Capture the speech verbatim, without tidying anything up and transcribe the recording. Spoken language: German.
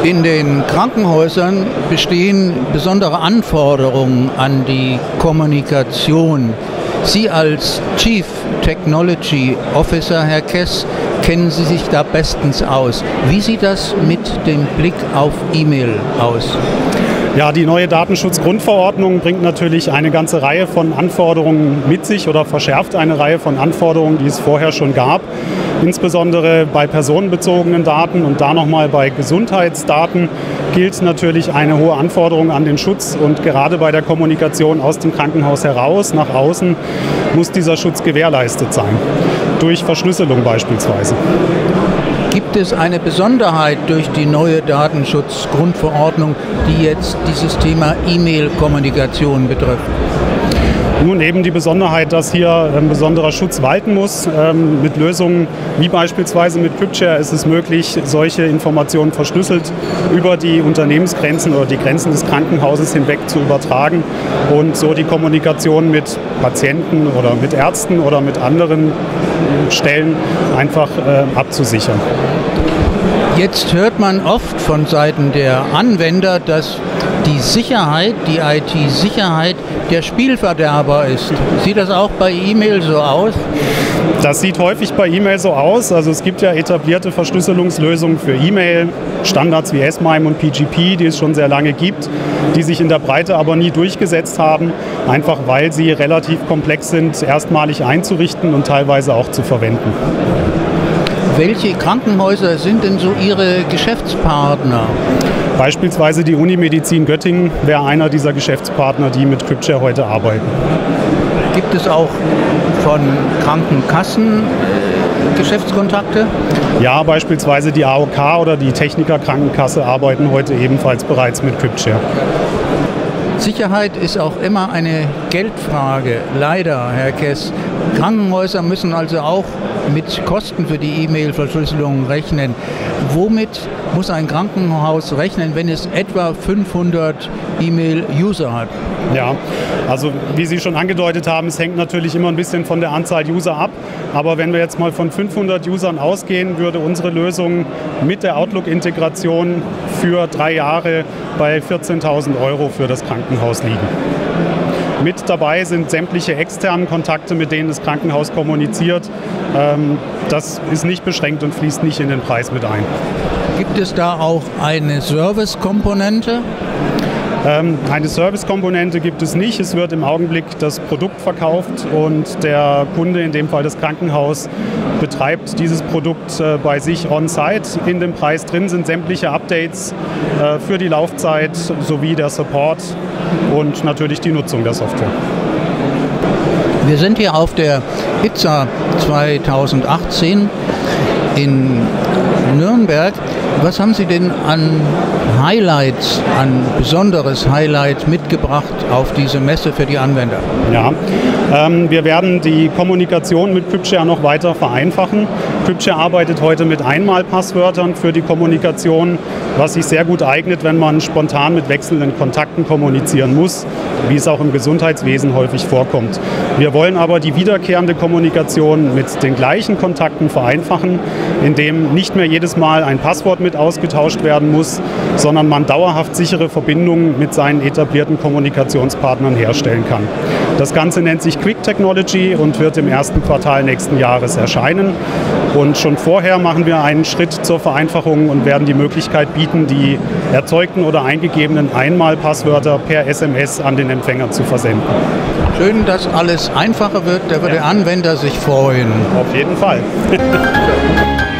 In den Krankenhäusern bestehen besondere Anforderungen an die Kommunikation. Sie als Chief Technology Officer, Herr Kess, kennen Sie sich da bestens aus. Wie sieht das mit dem Blick auf E-Mail aus? Ja, die neue Datenschutzgrundverordnung bringt natürlich eine ganze Reihe von Anforderungen mit sich oder verschärft eine Reihe von Anforderungen, die es vorher schon gab. Insbesondere bei personenbezogenen Daten und da nochmal bei Gesundheitsdaten gilt natürlich eine hohe Anforderung an den Schutz. Und gerade bei der Kommunikation aus dem Krankenhaus heraus, nach außen, muss dieser Schutz gewährleistet sein. Durch Verschlüsselung beispielsweise. Gibt es eine Besonderheit durch die neue Datenschutzgrundverordnung, die jetzt dieses Thema E-Mail-Kommunikation betrifft? Nun eben die Besonderheit, dass hier ein besonderer Schutz walten muss. Ähm, mit Lösungen wie beispielsweise mit CryptShare ist es möglich, solche Informationen verschlüsselt über die Unternehmensgrenzen oder die Grenzen des Krankenhauses hinweg zu übertragen und so die Kommunikation mit Patienten oder mit Ärzten oder mit anderen Stellen einfach äh, abzusichern. Jetzt hört man oft von Seiten der Anwender, dass die Sicherheit, die I T-Sicherheit der Spielverderber ist. Sieht das auch bei E-Mail so aus? Das sieht häufig bei E-Mail so aus. Also es gibt ja etablierte Verschlüsselungslösungen für E-Mail, Standards wie S M I M E und P G P, die es schon sehr lange gibt, die sich in der Breite aber nie durchgesetzt haben, einfach weil sie relativ komplex sind, erstmalig einzurichten und teilweise auch zu verwenden. Welche Krankenhäuser sind denn so Ihre Geschäftspartner? Beispielsweise die Unimedizin Göttingen wäre einer dieser Geschäftspartner, die mit CryptShare heute arbeiten. Gibt es auch von Krankenkassen äh, Geschäftskontakte? Ja, beispielsweise die A O K oder die Techniker Krankenkasse arbeiten heute ebenfalls bereits mit CryptShare. Sicherheit ist auch immer eine Geldfrage, leider, Herr Kess. Krankenhäuser müssen also auch mit Kosten für die E-Mail-Verschlüsselung rechnen. Womit muss ein Krankenhaus rechnen, wenn es etwa fünfhundert E-Mail-User hat? Ja, also wie Sie schon angedeutet haben, es hängt natürlich immer ein bisschen von der Anzahl User ab. Aber wenn wir jetzt mal von fünfhundert Usern ausgehen, würde unsere Lösung mit der Outlook-Integration für drei Jahre bei vierzehntausend Euro für das Krankenhaus liegen. Mit dabei sind sämtliche externen Kontakte, mit denen das Krankenhaus kommuniziert. Das ist nicht beschränkt und fließt nicht in den Preis mit ein. Gibt es da auch eine Service-Komponente? Ähm, eine Service-Komponente gibt es nicht. Es wird im Augenblick das Produkt verkauft und der Kunde, in dem Fall das Krankenhaus, betreibt dieses Produkt äh, bei sich on-site. In dem Preis drin sind sämtliche Updates äh, für die Laufzeit sowie der Support und natürlich die Nutzung der Software. Wir sind hier auf der I T S A zweitausendachtzehn in Nürnberg. Was haben Sie denn an Highlights, an besonderes Highlight mitgebracht auf diese Messe für die Anwender? Ja, ähm, wir werden die Kommunikation mit CryptShare noch weiter vereinfachen. CryptShare arbeitet heute mit Einmalpasswörtern für die Kommunikation, was sich sehr gut eignet, wenn man spontan mit wechselnden Kontakten kommunizieren muss, wie es auch im Gesundheitswesen häufig vorkommt. Wir wollen aber die wiederkehrende Kommunikation mit den gleichen Kontakten vereinfachen, indem nicht mehr jedes Mal ein Passwort mit ausgetauscht werden muss, sondern man dauerhaft sichere Verbindungen mit seinen etablierten Kommunikationspartnern herstellen kann. Das Ganze nennt sich Quick Technology und wird im ersten Quartal nächsten Jahres erscheinen. Und schon vorher machen wir einen Schritt zur Vereinfachung und werden die Möglichkeit bieten, die erzeugten oder eingegebenen Einmalpasswörter per S M S an den Empfänger zu versenden. Schön, dass alles einfacher wird, da wird ja. der Anwender sich freuen. Auf jeden Fall.